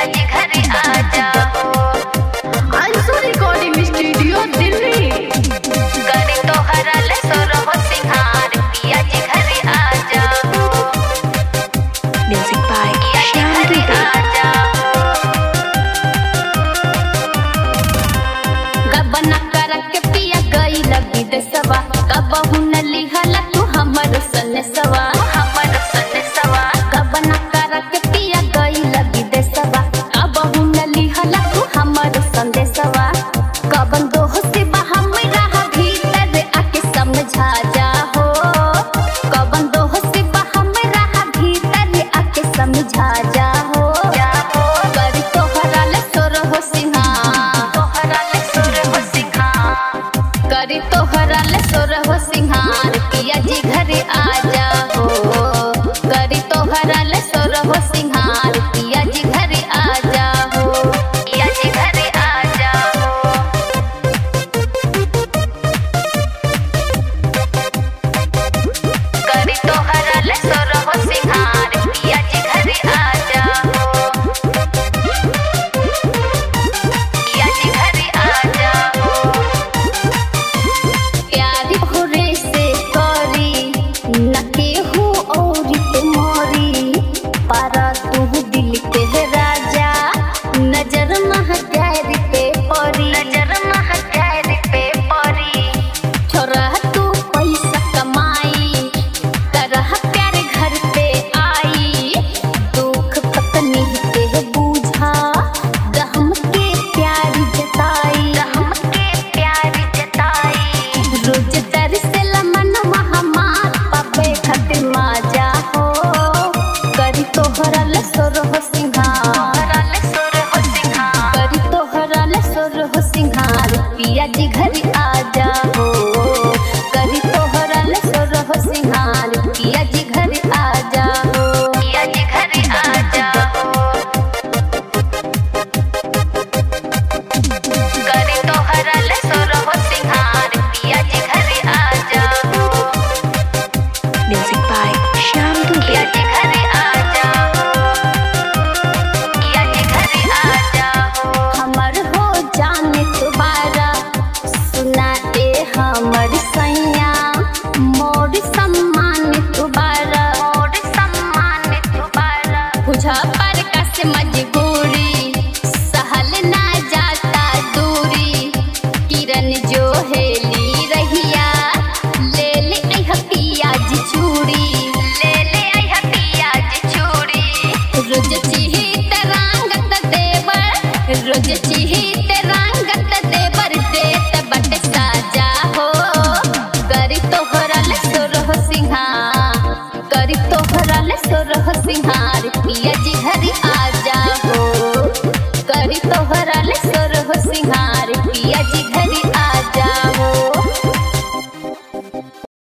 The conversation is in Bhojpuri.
पिया जी घर आ जाओ। Anshu recording studio Delhi. करी तोहरा ले सोरहो सिंगार पिया जी घर आ जाओ। Music by पिया जी Shyam घर Dubey. आ जाओ। गबना करके पिया गई लगी देसवा कबहू न लिहला तू हमर सनेसवा हमर सनेसवा। गबना करके पिया गई लगी देसवा कबहू न लिहला तू हमर संदेशवा। कबन दोह से हमरा भीतर आके समझा जाहो। कबन दोह से हमरा भीतर आके समझा जाहो। करी तोहरा ले सोरहो सिंगार तोहरा ले सोरहो सिंगार। करी तोहरा ले सोरहो सिंगार पिया जी घर आ जाओ। करी तोहरा ले सोरहो सिंगार पिया जी घर आ जाओ। पिया जी घर आ जाओ। करी तोहरा ले सोरहो सिंगार पिया जी घर आ जाओ। पिया जी घर आ जाओ। प्यारी भोरे से करी न केहू औरी पे मोरी। पारा तू दिल के है राजा नजर महत्यारी पे परी। नजर महत्यारी पे परी। छोरा तू पैसा कमाई करह प्यार घर पे आई। दुख पत्नी पे बूझा गहम के प्यार जताई। गहम के प्यार जताई। रोज दर से लमन हमार पापे खतिर माजा हो। करी तोहरा ले सोरहो सिंगार करी तोहरा ले सोरहो सिंगार पिया जी घर आ जाओ। करी तोहरा ले सोरहो सिंगार पिया जी घर आ जाओ। पिया जी घर आ जाओ। करी तोहरा ले सोरहो सिंगार पिया जी घर आ जाओ। Music by Shyam Dubey. पिया जी घर आ जाओ। पिया जी घर आ जाओ। हमर हो जाने तुम्हारा सुना ए हमर सैया। मोर सम्मान तुम्हारा मोर सम्मान तुम्हारा। बुझा पर कस मजबूरी सहल ना जाता दूरी। किरण जो हेली रहिया ले ले आई पियाज चूड़ी। ले ले आई पियाज चूड़ी। रोज चिहित रंगत देवर रोज चिहित रंगत देवर देत बट साजा हो। करी तोहरा ले सोरहो सिंगार करी तोहरा ले सोरहो सिंगार पिया जी घर आ